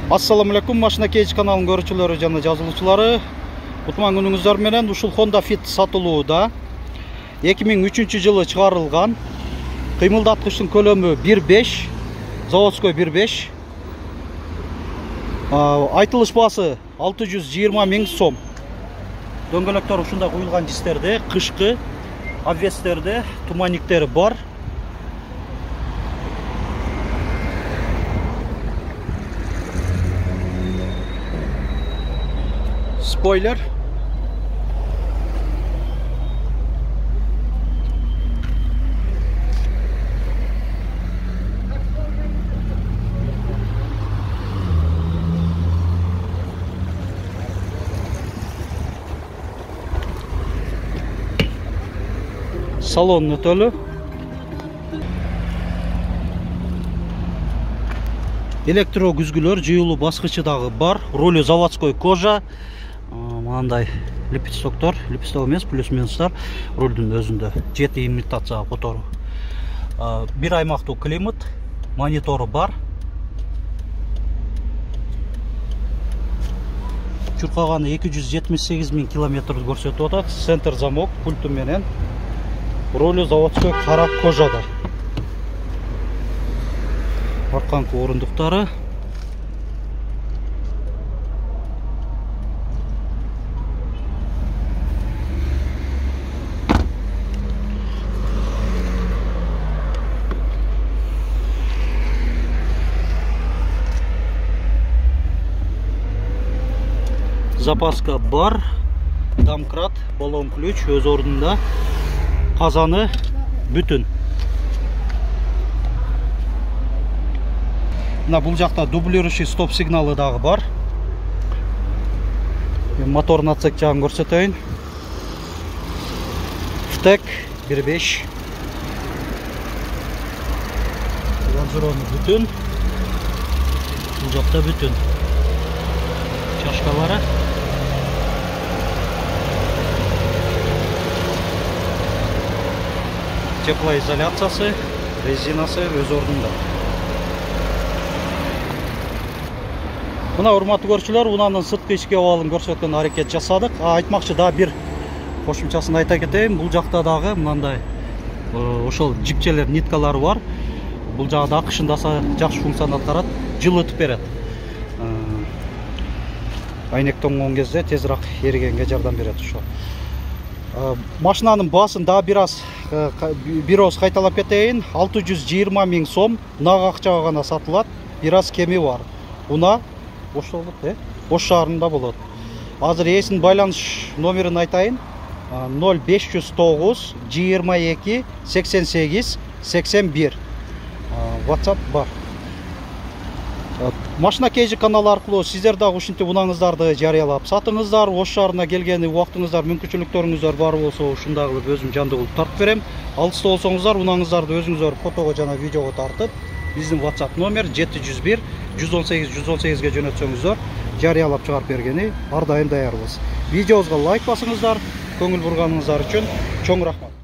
Assalamu alaikum, Машина Кейж каналының көрүүчүлөрү жана жазылуучулары. Кутман күнүңүздөр менен. Ушул Honda Fit сатылууда. 2003 жылы чыгарылган. Кыймылдаткычтын көлөмү 1.5, заводской 1.5. Айтылыш баасы 620 000 сом. Дөңгөлөктөр ушундай куюлган дистерде, кышкы обвестерде туманниктери бар. Spoiler. Salon ötölü. Elektro güzgülөр, жыюлуу баскычы дагы бар. Ролу заводской кожа. Мынандай лепестоктор, лепесток эмес, плюс-минустар рулдун өзүндө. Жети имитация котору. Бир аймактуу климат, монитору бар. Чуркаганы 278 000 километр көрсөтүп атат. Центр замок пульту менен. Ролу заводской кара кожада. Арканкы орундуктары. Запаска бар, домкрат, баллон ключ өз ордунда, казаны бүтүн. Мына бул жакта дублирующий стоп сигналы дагы бар. Моторун отсек жагын көрсөтөйүн. ВТЭК 1.5. Лонжерону бүтүн. Бул жакта бүтүн. Чашкалары. Теплоизоляциясы, резинасы өз ордунда. Мына урматтуу көрүүчүлөр, унаанын сырткы ички абалын көрсөткөн аракет жасадык. Айтмакчы да бир кошумчасын айта кетейин. Бул жакта дагы мындай ошол жипчелер, ниткалары бар. Бул жагда кышындаса жакшы функцияны аткарат, жылытып берет. Айнек тоңгон кезде тезирээк эригенге жардам берет ошо. Машинанын баасын да бир ооз кайталап кетейин. 620 000 сом нак акчага гана сатылат. Бир аз кеми бар. Уна Ош шаарында болот. Азыр ээсинин байланыш номерин айтайын. 0509 22 88 81. WhatsApp бар. Машина Кейж каналы аркылуу сиздер дагы ушинтип унаңыздарды жарыялап сатыңыздар. Ош шаарына келгени убактыңыздар, мүмкүнчүлүктөрүңүздөр бар болсо ушундай кылып өзүм жандуу кылып тартып берем. Алыста болсоңуздар, унаңыздарды өзүңүздөр фотого жана видеого тартып, биздин WhatsApp номер 701 118 118ге жөнөтсөңүздөр, жарыялап чыгарып бергени ар дайым даярбыз. Видеобузга лайк басыңыздар. Көңүл бурганыңыздар үчүн чоң рахмат.